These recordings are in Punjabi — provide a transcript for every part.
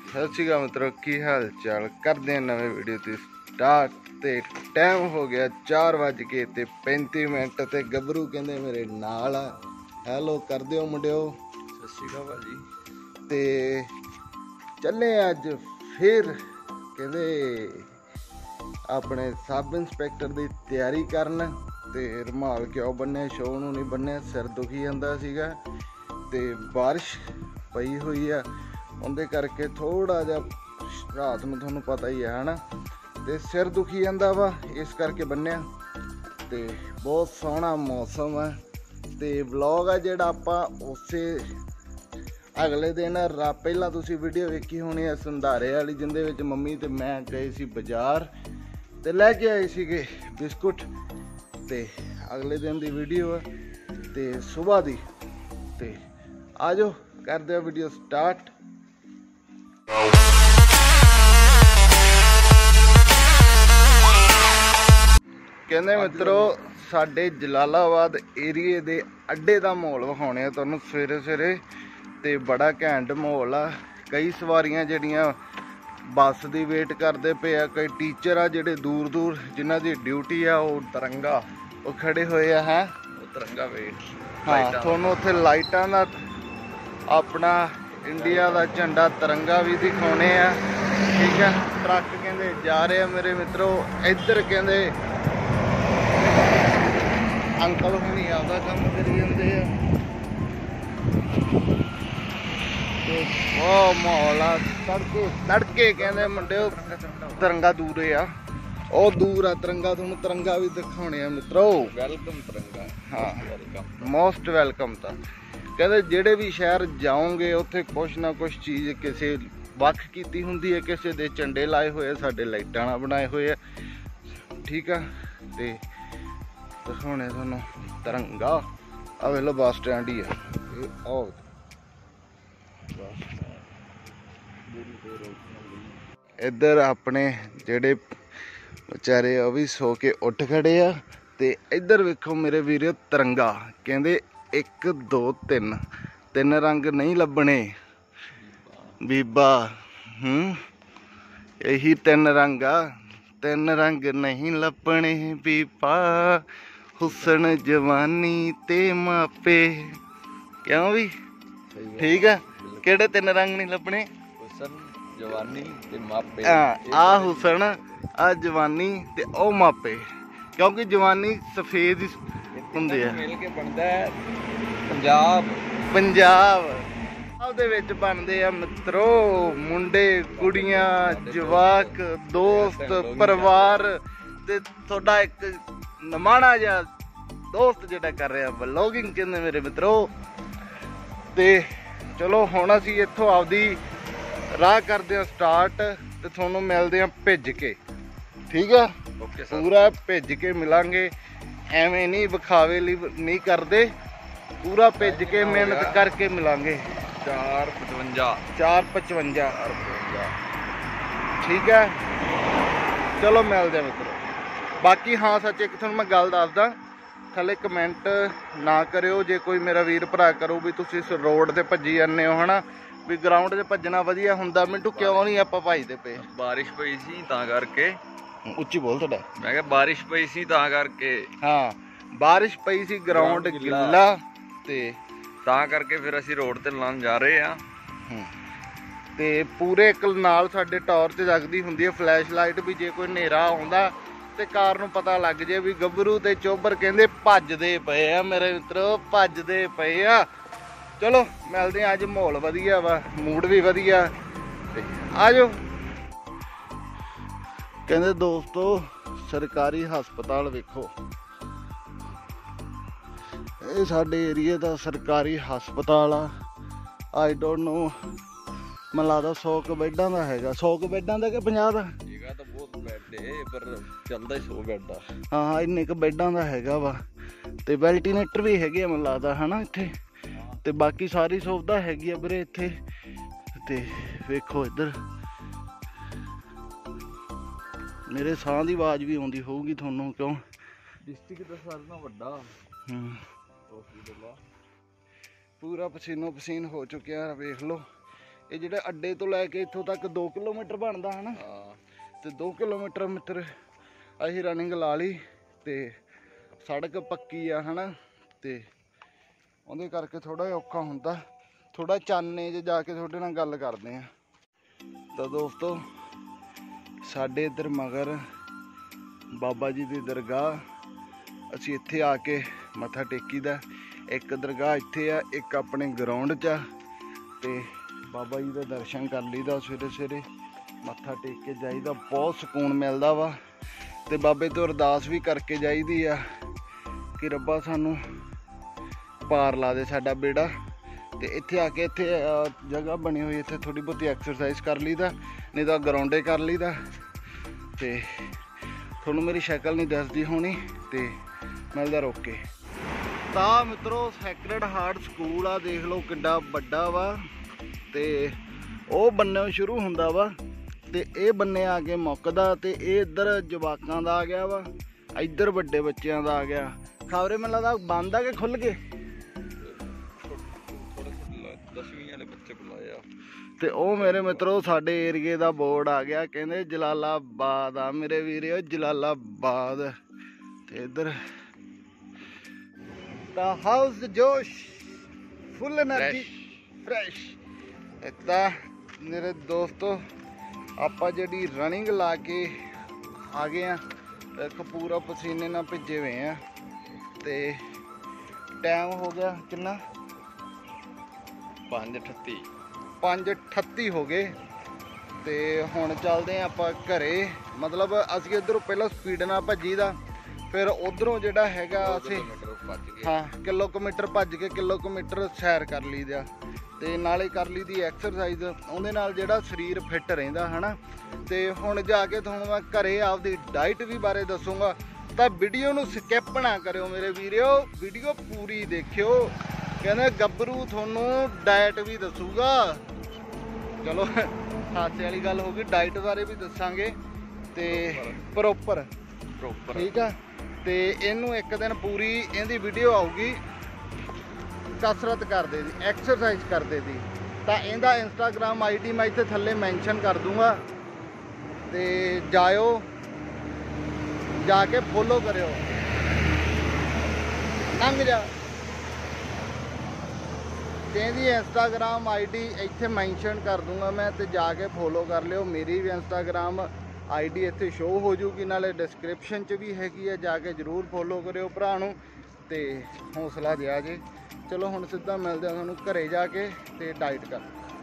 सत श्री अकाल मित्रों, की हाल चाल। करते हैं नवे वीडियो की स्टार्ट। ते टाइम हो गया 4:35 ते गबरू कहते मेरे नाल आ। हैलो कर दियो मुंडियो। सत श्री अकाल भाजी। ते चले अज फिर कहते अपने सब इंस्पैक्टर की तैयारी करन। ते रुमाल क्यों बन्ने, शो नूं नहीं बन्ने, सिर दुखी जांदा सीगा ते बारिश पई हुई आ, उनके करके थोड़ा जिहा रात में तुहानूं पता ही है ना, ते सिर दुखी जांदा वा, इस करके बन्निया। ते बहुत सोहना मौसम है। ते व्लॉग आ जिहड़ा आपां उसे अगले दिन पहला तुसीं वीडियो वेखी होनी है संधारे वाली, जिंदे विच मम्मी ते मैं गए सी बाजार ते लैके आए सीगे बिस्कुट। ते अगले दिन की वीडियो है ते सुबह दी। ते आ जाओ कर दे वीडियो स्टार्ट। कहने मित्रों साडे जलालाबाद एरिए दे अड्डे का माहौल विखाने तुहानूं सवेरे सवेरे। ते बड़ा घैंट माहौल आ। कई सवारियां जिहड़ियां बस की वेट करते पे आ, कई टीचर आ जिहड़े दूर दूर जिन्हां दी ड्यूटी आ वो तिरंगा वो खड़े हुए हैं। तिरंगा वेट। हाँ तुहानूं उत्थे लाइटां दा अपना इंडिया का झंडा तिरंगा भी दिखाने आ। ठीक है, ट्रक कहते जा रहे हैं मेरे मित्रों। इधर कहते अंकल हुणी आपदा काम करी जाते हैं। बहुत माहौल आ। तड़के तड़के कहते मुंडे तिरंगा दूर आ, ਉਹ दूर आ तिरंगा। तुहानूं तिरंगा भी दिखाने मित्रों। वेलकम तिरंगा। हाँ वेलकम, मोस्ट वेलकम। था कहते ਜਿਹੜੇ भी शहर जाओगे उत्थे कुछ ना कुछ चीज़ किसी ਵੱਖ ਕੀਤੀ ਹੁੰਦੀ है, किसी ਦੇ झंडे लाए हुए, साडे लाइटां ਨਾਲ बनाए हुए है। ठीक है, ते दिखाने तुहानूं तिरंगा। आ वेख लो बस स्टैंड ही है। आओ इधर अपने जेड़े बेचारे वो भी सो के उठ खड़े आ। ते इधर वेखो मेरे वीरो तिरंगा। कहंदे 1 2 3 3 रंग नहीं लभने बीबा। यही 3 रंग आ, 3 रंग नहीं लभने बीबा, हुसन जवानी ते मापे। क्यों भी ठीक है। केड़े 3 रंग नहीं लभने? हुसन जवानी ते मापे। आ हुसन, आ जवानी ते ओ मापे। क्योंकि जवानी सफेद हुंदी है। मिल के बनदा है पंजाब। पंजाब ਉਹਦੇ ਵਿੱਚ ਬਣਦੇ ਆ ਮਿੱਤਰੋ ਮੁੰਡੇ ਕੁੜੀਆਂ ਜਵਾਕ ਦੋਸਤ ਪਰਿਵਾਰ। ਤੇ ਤੁਹਾਡਾ ਇੱਕ ਨਮਾਣਾ ਜਿਹਾ ਦੋਸਤ ਜਿਹੜਾ ਕਰ ਰਿਹਾ ਵਲੌਗਿੰਗ ਕਹਿੰਦੇ ਮੇਰੇ ਮਿੱਤਰੋ। ਤੇ ਚਲੋ ਹੁਣ ਅਸੀਂ ਇੱਥੋਂ ਆਪਦੀ ਰਾਹ ਕਰਦੇ ਆ ਸਟਾਰਟ ਤੇ ਤੁਹਾਨੂੰ ਮਿਲਦੇ ਆ ਭਿੱਜ ਕੇ। ਠੀਕ ਆ, ਪੂਰਾ ਭਿੱਜ ਕੇ ਮਿਲਾਂਗੇ। ਐਵੇਂ ਨਹੀਂ ਵਿਖਾਵੇ ਲਈ ਨਹੀਂ ਕਰਦੇ, पूरा भेज के मेहनत करके मिलांगे। 455 ठीक है। चलो मिलते मित्रों। बाकी हाँ सच एक थोड़ा मैं गल दसदा, थले कमेंट ना करियो जे कोई मेरा वीर भरा करो भी तुसीं इस रोड ते भज्जी जाने हो है ना, भी ग्राउंड ते भज्जना वधिया हुंदा। मिंटू क्यों नहीं आपां भजदे पे? बारिश पई सी तां करके। उच्ची बोल तुहाडा। मैं कहा बारिश पई सी तां करके। हाँ बारिश पई सी, ग्राउंड गिल्ला ते ਤਾਂ ਕਰਕੇ ਫਿਰ ਅਸੀਂ ਰੋਡ ਤੇ ਲਾਉਣ ਜਾ ਰਹੇ ਆ। ਤੇ ਪੂਰੇ ਇੱਕ ਨਾਲ ਸਾਡੇ ਟਾਰਚ ਜਗਦੀ ਹੁੰਦੀ ਹੈ, ਫਲੈਸ਼ ਲਾਈਟ ਵੀ। ਜੇ ਕੋਈ ਹਨੇਰਾ ਆਉਂਦਾ ਤੇ ਕਾਰ ਨੂੰ ਪਤਾ ਲੱਗ ਜੇ ਵੀ ਗੱਭਰੂ ਤੇ ਚੋਬਰ ਕਹਿੰਦੇ ਭੱਜਦੇ ਪਏ ਆ ਮੇਰੇ ਮਿੱਤਰੋ, ਭੱਜਦੇ ਪਏ ਆ। ਚਲੋ ਮਿਲਦੇ ਆ। ਅੱਜ ਮਾਹੌਲ ਵਧੀਆ ਵਾ, ਮੂਡ ਵੀ ਵਧੀਆ। ਤੇ ਆ ਜਾਓ। ਕਹਿੰਦੇ ਦੋਸਤੋ ਸਰਕਾਰੀ ਹਸਪਤਾਲ ਵੇਖੋ। ਇਹ ਸਾਡੇ ਏਰੀਏ ਦਾ ਸਰਕਾਰੀ ਹਸਪਤਾਲ ਆ। ਆਈ ਡੋਂਟ ਨੋ, ਮੈਨੂੰ ਲੱਗਦਾ 100 ਕੁ ਬੈੱਡਾਂ ਦਾ ਹੈਗਾ। 100 ਕੁ ਬੈੱਡਾਂ ਦਾ ਕਿ 50 ਦਾ ਜਗ੍ਹਾ ਤਾਂ ਬਹੁਤ ਬੈੱਡ ਏ, ਪਰ ਚੱਲਦਾ 100 ਬੈੱਡ ਆ। ਹਾਂ ਇੰਨੇ ਕੁ ਬੈੱਡਾਂ ਦਾ ਹੈਗਾ ਵਾ। ਤੇ ਵੈਂਟੀਲੇਟਰ ਵੀ ਹੈਗੇ ਆ ਮੈਨੂੰ ਲੱਗਦਾ ਹੈ ਨਾ ਇੱਥੇ। ਤੇ ਬਾਕੀ ਸਾਰੀ ਸੁਵਿਧਾ ਹੈਗੀ ਆ ਵੀਰੇ ਇੱਥੇ। ਤੇ ਵੇਖੋ ਇੱਧਰ ਮੇਰੇ ਸਾਹ ਦੀ ਆਵਾਜ਼ ਵੀ ਆਉਂਦੀ ਹੋਊਗੀ ਤੁਹਾਨੂੰ, ਕਿਉਂ ਡਿਸਟ੍ਰਿਕਟ ਦਾ ਸਾਰਿਆਂ ਨਾਲੋਂ ਵੱਡਾ पूरा पसीनो पसीन हो चुके हैं। वेख लो ਇਹ ਜਿਹੜੇ ਅੱਡੇ ਤੋਂ ਲੈ ਕੇ ਇੱਥੋਂ ਤੱਕ 2 ਕਿਲੋਮੀਟਰ ਬਣਦਾ ਹਨਾ। ਹਾਂ ਤੇ 2 ਕਿਲੋਮੀਟਰ ਮਿੱਤਰ ਅਸੀਂ ਰਨਿੰਗ ਲਾ ਲਈ ਤੇ ਸੜਕ ਪੱਕੀ ਆ ਹਨਾ, ਤੇ ਉਹਦੇ ਕਰਕੇ ਥੋੜਾ ਜਿਹਾ ਔਖਾ ਹੁੰਦਾ। ਥੋੜਾ ਚਾਨੇ 'ਚ ਜਾ ਕੇ ਤੁਹਾਡੇ ਨਾਲ ਗੱਲ ਕਰਦੇ ਆ। ਤਾਂ ਦੋਸਤੋ ਸਾਡੇ ਇੱਧਰ ਮਗਰ ਬਾਬਾ ਜੀ ਦੀ ਦਰਗਾਹ, ਅਸੀਂ ਇੱਥੇ ਆ ਕੇ ਮੱਥਾ ਟੇਕੀਦਾ। ਇੱਕ ਦਰਗਾਹ ਇੱਥੇ ਆ, ਇੱਕ ਆਪਣੇ ਗਰਾਊਂਡ 'ਚ ਆ, ਤੇ ਬਾਬਾ ਜੀ ਦਾ ਦਰਸ਼ਨ ਕਰ ਲਈਦਾ। ਸਵੇਰੇ ਸਵੇਰੇ ਮੱਥਾ ਟੇਕ ਕੇ ਜਾਈਦਾ, ਬਹੁਤ ਸਕੂਨ ਮਿਲਦਾ ਵਾ। ਤੇ ਬਾਬੇ ਤੋਂ ਅਰਦਾਸ ਵੀ ਕਰਕੇ ਜਾਈਦੀ ਆ ਕਿ ਰੱਬਾ ਸਾਨੂੰ ਪਾਰ ਲਾ ਦੇ ਸਾਡਾ ਬੇੜਾ। ਤੇ ਇੱਥੇ ਆ ਕੇ ਇੱਥੇ ਜਗ੍ਹਾ ਬਣੀ ਹੋਈ, ਇੱਥੇ ਥੋੜੀ ਬਹੁਤੀ ਐਕਸਰਸਾਈਜ਼ ਕਰ ਲਈਦਾ, ਨਹੀਂ ਤਾਂ ਗਰਾਊਂਡੇ ਕਰ ਲਈਦਾ। ਤੇ ਤੁਹਾਨੂੰ ਮੇਰੀ ਸ਼ਕਲ ਨਹੀਂ ਦੱਸਦੀ ਹੋਣੀ, ਤੇ ਮਿਲਦਾ ਰੋਕ ਕੇ। ਤਾਂ ਮਿੱਤਰੋ ਸੈਕਰਡ ਹਾਰਟ ਸਕੂਲ ਆ, ਦੇਖ ਲਓ ਕਿੱਡਾ ਵੱਡਾ ਵਾ। ਤੇ ਉਹ ਬੰਨੇ ਸ਼ੁਰੂ ਹੁੰਦਾ ਵਾ ਤੇ ਇਹ ਬੰਨੇ ਆ ਕੇ ਮੁੱਕਦਾ। ਤੇ ਇਹ ਇੱਧਰ ਜਵਾਕਾਂ ਦਾ ਆ ਗਿਆ ਵਾ, ਇੱਧਰ ਵੱਡੇ ਬੱਚਿਆਂ ਦਾ ਆ ਗਿਆ। ਖਬਰੇ ਮੈਨੂੰ ਲੱਗਦਾ ਬੰਦ ਆ ਕਿ ਖੁੱਲ ਗਏ। 10ਵੀਂ ਵਾਲੇ ਬੱਚੇ ਬੁਲਾਇਆ। ਤੇ ਉਹ ਮੇਰੇ ਮਿੱਤਰੋ ਸਾਡੇ ਏਰੀਏ ਦਾ ਬੋਰਡ ਆ ਗਿਆ, ਕਹਿੰਦੇ ਜਲਾਲਾਬਾਦ ਆ ਮੇਰੇ ਵੀਰੇ, ਜਲਾਲਾਬਾਦ। ਤੇ ਇੱਧਰ ਤਾਂ ਹਾਊਸ ਜੋਸ਼, ਫੁੱਲ એનર્ਜੀ, ਫਰੈਸ਼। ਇੱਦਾਂ ਮੇਰੇ ਦੋਸਤੋ ਆਪਾਂ ਜਿਹੜੀ ਰਨਿੰਗ ਲਾ ਕੇ ਆ ਗਏ ਆ, ਇੱਕ ਪੂਰਾ ਪਸੀਨੇ ਨਾਲ ਭਿੱਜੇ ਹੋਏ ਆ। ਤੇ ਟਾਈਮ ਹੋ ਗਿਆ ਕਿੰਨਾ, 5:38 ਹੋ ਗਏ। ਤੇ ਹੁਣ ਚੱਲਦੇ ਆ ਆਪਾਂ ਘਰੇ। ਮਤਲਬ ਅਸੀਂ ਇੱਧਰੋਂ ਪਹਿਲਾਂ ਸਪੀਡ ਨਾਲ ਭੱਜੀ ਦਾ, ਫਿਰ ਉਧਰੋਂ ਜਿਹੜਾ ਹੈਗਾ ਅਸੀਂ ਕਿਲੋਮੀਟਰ ਭੱਜ ਕੇ ਕਿਲੋਮੀਟਰ ਸੈਰ ਕਰ ਲਈਦਾ, ਤੇ ਨਾਲੇ ਕਰ ਲਈਦੀ ਐਕਸਰਸਾਈਜ਼। ਉਹਦੇ ਨਾਲ ਜਿਹੜਾ ਸਰੀਰ ਫਿੱਟ ਰਹਿੰਦਾ ਹਨਾ। ਤੇ ਹੁਣ ਜਾ ਕੇ ਤੁਹਾਨੂੰ ਮੈਂ ਘਰੇ ਆਪਦੀ ਡਾਈਟ ਵੀ ਬਾਰੇ ਦੱਸੂਗਾ, ਤਾਂ ਵੀਡੀਓ ਨੂੰ ਸਕਿਪ ਨਾ ਕਰਿਓ ਮੇਰੇ ਵੀਰਿਓ, ਵੀਡੀਓ ਪੂਰੀ ਦੇਖਿਓ। ਕਹਿੰਦੇ ਗੱਭਰੂ ਤੁਹਾਨੂੰ ਡਾਈਟ ਵੀ ਦੱਸੂਗਾ। ਚਲੋ ਹਾਸੇ ਵਾਲੀ ਗੱਲ ਹੋ ਗਈ, ਡਾਈਟ ਬਾਰੇ ਵੀ ਦੱਸਾਂਗੇ ਤੇ ਪ੍ਰੋਪਰ ਠੀਕ ਆ। ਤੇ ਇਹਨੂੰ ਇੱਕ ਦਿਨ ਪੂਰੀ ਇਹਦੀ ਵੀਡੀਓ ਆਊਗੀ ਕਸਰਤ ਕਰਦੇ ਦੀ, ਐਕਸਰਸਾਈਜ਼ ਕਰਦੇ ਦੀ। ਤਾਂ ਇਹਦਾ ਇੰਸਟਾਗ੍ਰਾਮ ਆਈਡੀ ਮੈਂ ਇੱਥੇ ਥੱਲੇ ਮੈਂਸ਼ਨ ਕਰ ਦੂੰਗਾ, ਤੇ ਜਾਇਓ, ਜਾ ਕੇ ਫੋਲੋ ਕਰਿਓ। ਲੰਘ ਜਾ। ਤੇ ਇਹਦੀ ਇੰਸਟਾਗ੍ਰਾਮ ਆਈਡੀ ਇੱਥੇ ਮੈਂਸ਼ਨ ਕਰ ਦੂੰਗਾ ਮੈਂ, ਤੇ ਜਾ ਕੇ ਫੋਲੋ ਕਰ ਲਿਓ। ਮੇਰੀ ਵੀ ਇੰਸਟਾਗ੍ਰਾਮ ਆਈਡੀ ਇੱਥੇ ਸ਼ੋਅ ਹੋ ਜੂਗੀ, ਨਾਲੇ ਡਿਸਕ੍ਰਿਪਸ਼ਨ 'ਚ ਵੀ ਹੈਗੀ ਆ, ਜਾ ਕੇ ਜ਼ਰੂਰ ਫੋਲੋ ਕਰਿਓ ਭਰਾ ਨੂੰ, ਤੇ ਹੌਸਲਾ ਦਿਆ ਜੇ। ਚਲੋ ਹੁਣ ਸਿੱਧਾ ਮਿਲਦੇ ਆ ਤੁਹਾਨੂੰ ਘਰੇ ਜਾ ਕੇ, ਤੇ ਡਾਈਟ ਕਰ।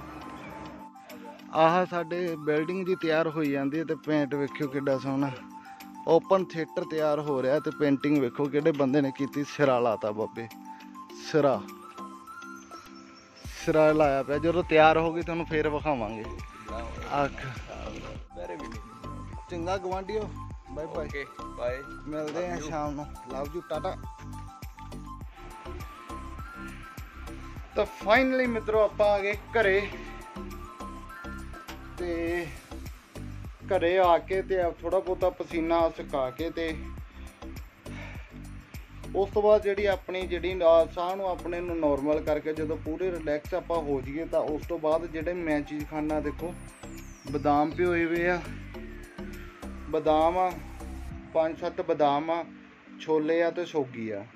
ਆਹ ਸਾਡੇ ਬਿਲਡਿੰਗ ਦੀ ਤਿਆਰ ਹੋਈ ਜਾਂਦੀ ਹੈ, ਤੇ ਪੇਂਟ ਵੇਖਿਓ ਕਿੱਡਾ ਸੋਹਣਾ। ਓਪਨ ਥੀਏਟਰ ਤਿਆਰ ਹੋ ਰਿਹਾ, ਤੇ ਪੇਂਟਿੰਗ ਵੇਖੋ ਕਿਹੜੇ ਬੰਦੇ ਨੇ ਕੀਤੀ। ਸਿਰਾ ਲਾਤਾ ਬਾਬੇ, ਸਿਰਾ ਲਾਇਆ ਪਿਆ। ਜਦੋਂ ਤਿਆਰ ਹੋ ਗਈ ਤੁਹਾਨੂੰ ਫੇਰ ਵਿਖਾਵਾਂਗੇ। ਚੰਗਾ ਗਵਾਂਢੀਓ, ਬਾਏ ਬਾਏ ਬਾਏ, ਮਿਲਦੇ ਆ ਸ਼ਾਮ ਨੂੰ। Love you, tata. ਤਾਂ ਫਾਈਨਲੀ ਮਿੱਤਰੋ ਆਪਾਂ ਆ ਗਏ ਘਰੇ। ਤੇ ਘਰੇ ਆ ਕੇ ਤੇ ਥੋੜਾ ਬਹੁਤਾ ਪਸੀਨਾ ਸੁਕਾ ਕੇ, ਤੇ ਉਸ ਤੋਂ ਬਾਅਦ ਜਿਹੜੀ ਆਪਣੀ ਸਾਹ ਨੂੰ ਆਪਣੇ ਨੂੰ ਨੋਰਮਲ ਕਰਕੇ ਜਦੋਂ ਪੂਰੇ ਰਿਲੈਕਸ ਆਪਾਂ ਹੋ ਜਾਈਏ, ਤਾਂ ਉਸ ਤੋਂ ਬਾਅਦ ਜਿਹੜੇ ਮੈਂ ਚੀਜ਼ ਖਾਣਾ, ਦੇਖੋ ਬਦਾਮ ਭਿਓਏ ਹੋਏ ਆ, ਬਦਾਮ ਆ 5-7 ਬਦਾਮ ਆ, ਛੋਲੇ ਆ, ਤੇ ਸੋਗੀ ਆ।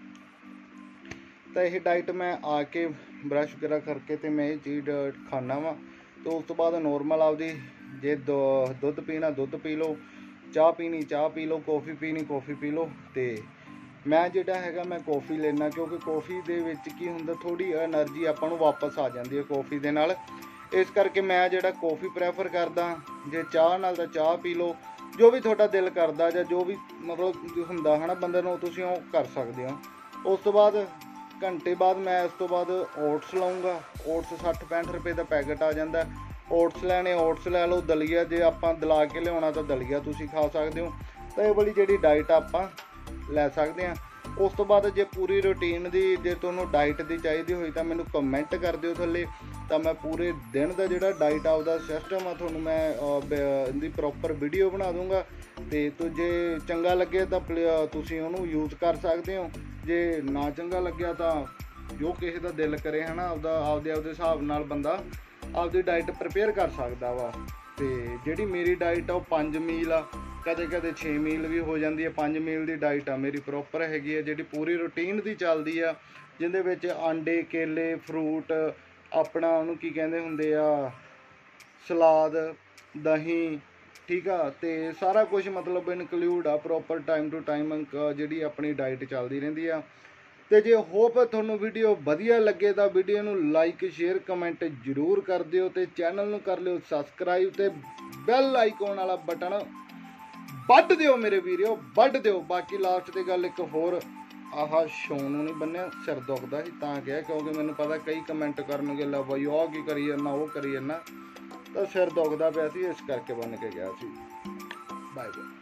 ਤਾਂ ਇਹ ਡਾਈਟ ਮੈਂ ਆ ਕੇ ਬਰਸ਼ ਵਗੈਰਾ ਕਰਕੇ ਤੇ ਮੈਂ ਇਹ ਚੀਜ਼ ਖਾਣਾ ਵਾ। ਤੇ ਉਸ ਤੋਂ ਬਾਅਦ ਨੋਰਮਲ ਆਪਦੀ ਜੇ ਦੁੱਧ ਪੀਣਾ ਦੁੱਧ ਪੀ ਲਓ, ਚਾਹ ਪੀਣੀ ਚਾਹ ਪੀ ਲਓ, ਕੌਫੀ ਪੀਣੀ ਕੌਫੀ ਪੀ ਲਓ। ਤੇ ਮੈਂ ਜਿਹੜਾ ਹੈਗਾ ਮੈਂ ਕੌਫੀ ਲੈਣਾ, ਕਿਉਂਕਿ ਕੌਫੀ ਦੇ ਵਿੱਚ ਕੀ ਹੁੰਦਾ, ਥੋੜੀ એનર્ਜੀ ਆਪਾਂ ਨੂੰ ਵਾਪਸ ਆ ਜਾਂਦੀ ਹੈ ਕੌਫੀ ਦੇ ਨਾਲ। ਇਸ ਕਰਕੇ ਮੈਂ ਜਿਹੜਾ ਕੌਫੀ ਪ੍ਰੈਫਰ ਕਰਦਾ। ਜੇ ਚਾਹ ਨਾਲ ਤਾਂ ਚਾਹ ਪੀ ਲਓ, ਜੋ ਵੀ ਤੁਹਾਡਾ ਦਿਲ ਕਰਦਾ, ਜਾਂ ਜੋ ਵੀ ਮਤਲਬ ਹੁੰਦਾ ਹੈ ਨਾ ਬੰਦੇ ਨੂੰ, ਤੁਸੀਂ ਉਹ ਕਰ ਸਕਦੇ ਹੋ। ਉਸ ਤੋਂ ਬਾਅਦ ਘੰਟੇ ਬਾਅਦ ਮੈਂ ਇਸ ਤੋਂ ਬਾਅਦ ਓਟਸ ਲਾਉਂਗਾ। ਓਟਸ 60-65 ਰੁਪਏ ਦਾ ਪੈਕਟ ਆ ਜਾਂਦਾ। ਓਟਸ ਲੈਣੇ, ਓਟਸ ਲੈ ਲਓ। ਦਲੀਆ ਜੇ ਆਪਾਂ ਦਲਾ ਕੇ ਲਿਆਉਣਾ ਤਾਂ ਦਲੀਆ ਤੁਸੀਂ ਖਾ ਸਕਦੇ ਹੋ। ਤਾਂ ਇਹ ਵਾਲੀ ਜਿਹੜੀ ਡਾਈਟ ਆਪਾਂ ਲੈ ਸਕਦੇ ਹਾਂ। ਉਸ ਤੋਂ ਬਾਅਦ ਜੇ ਪੂਰੀ ਰੂਟੀਨ ਦੀ, ਜੇ ਤੁਹਾਨੂੰ ਡਾਈਟ ਦੀ ਚਾਹੀਦੀ ਹੋਈ ਤਾਂ ਮੈਨੂੰ ਕਮੈਂਟ ਕਰ ਦਿਓ ਥੱਲੇ, ਤਾਂ ਮੈਂ ਪੂਰੇ ਦਿਨ ਦਾ ਜਿਹੜਾ ਡਾਈਟ ਆਪਦਾ ਸਿਸਟਮ ਆ ਤੁਹਾਨੂੰ ਮੈਂ ਇਹਦੀ ਪ੍ਰੋਪਰ ਵੀਡੀਓ ਬਣਾ ਦੂੰਗਾ। ਤੇ ਜੇ ਚੰਗਾ ਲੱਗੇ ਤਾਂ ਤੁਸੀਂ ਉਹਨੂੰ ਯੂਜ਼ ਕਰ ਸਕਦੇ ਹੋ। ਜੇ ਨਾ ਚੰਗਾ ਲੱਗਿਆ ਤਾਂ ਜੋ ਕਿਸੇ ਦਾ ਦਿਲ ਕਰੇ ਹੈ ਨਾ, ਆਪਦੇ ਹਿਸਾਬ ਨਾਲ ਬੰਦਾ ਆਪਦੀ ਡਾਈਟ ਪ੍ਰਪੇਅਰ ਕਰ ਸਕਦਾ ਵਾ। ਤੇ ਜਿਹੜੀ ਮੇਰੀ ਡਾਈਟ ਆ ਉਹ 5 ਮੀਲ ਆ, ਕਦੇ ਕਦੇ 6 ਮੀਲ ਵੀ ਹੋ ਜਾਂਦੀ ਹੈ। 5 ਮੀਲ ਦੀ ਡਾਈਟ ਆ ਮੇਰੀ ਪ੍ਰੋਪਰ ਹੈਗੀ ਆ, ਜਿਹੜੀ ਪੂਰੀ ਰੂਟੀਨ ਦੀ ਚੱਲਦੀ ਆ, ਜਿਹਦੇ ਵਿੱਚ ਆਂਡੇ, ਕੇਲੇ, ਫਰੂਟ, ਆਪਣਾ ਉਹਨੂੰ ਕੀ ਕਹਿੰਦੇ ਹੁੰਦੇ ਆ, ਸਲਾਦ, ਦਹੀਂ, ਠੀਕ ਆ, ਤੇ ਸਾਰਾ ਕੁਝ ਮਤਲਬ ਇਨਕਲੂਡ ਆ ਪ੍ਰੋਪਰ ਟਾਈਮ ਟੂ ਟਾਈਮ ਜਿਹੜੀ ਆਪਣੀ ਡਾਈਟ ਚੱਲਦੀ ਰਹਿੰਦੀ ਆ। ਤੇ ਜੇ ਹੋਪ ਤੁਹਾਨੂੰ ਵੀਡੀਓ ਵਧੀਆ ਲੱਗੇ ਤਾਂ ਵੀਡੀਓ ਨੂੰ ਲਾਈਕ, ਸ਼ੇਅਰ, ਕਮੈਂਟ ਜ਼ਰੂਰ ਕਰ ਦਿਓ ਤੇ ਚੈਨਲ ਨੂੰ ਕਰ ਲਿਓ ਸਬਸਕ੍ਰਾਈਬ ਤੇ ਬੈਲ ਆਈਕਨ ਵਾਲਾ ਬਟਨ ਵੱਢ ਦਿਓ ਮੇਰੇ ਵੀਰੋ, ਵੱਢ ਦਿਓ। ਬਾਕੀ ਲਾਸਟ ਦੀ ਗੱਲ ਇੱਕ ਹੋਰ, ਆਹ ਸ਼ੌਂ ਨੂੰ ਨਹੀਂ ਬੰਨਿਆ, ਸਿਰ ਦੁਖਦਾ ਸੀ ਤਾਂ ਕਿਹਾ, ਕਿਉਂਕਿ ਮੈਨੂੰ ਪਤਾ ਕਈ ਕਮੈਂਟ ਕਰਨਗੇ ਲਾ ਬਾਈ ਆਹ ਕੀ ਕਰੀ ਜਾਂਦਾ, ਉਹ ਕਰੀ ਜਾਂਦਾ, ਤਾਂ ਸਿਰ ਦੁਖਦਾ ਪਿਆ ਸੀ ਇਸ ਕਰਕੇ ਬੰਨ ਕੇ ਗਿਆ ਸੀ। Bye bye.